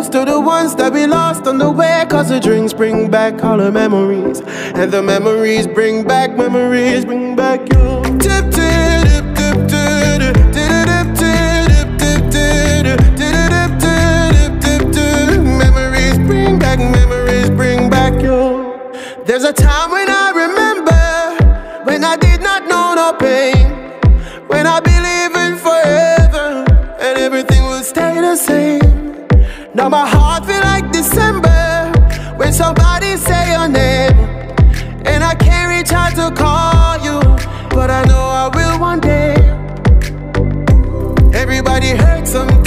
toast to the ones that we lost on the way, 'cause the drinks bring back all the memories, and the memories bring back you. Tip, tip, tip, tip, tip, tip, tip, tip, tip, tip. Memories bring back you. There's a time when I remember, when I did not know no pain, when I believed in forever and everything will stay the same. Now my heart feel like December when somebody say your name, and I can't reach out to call you, but I know I will one day. Everybody hurts sometimes.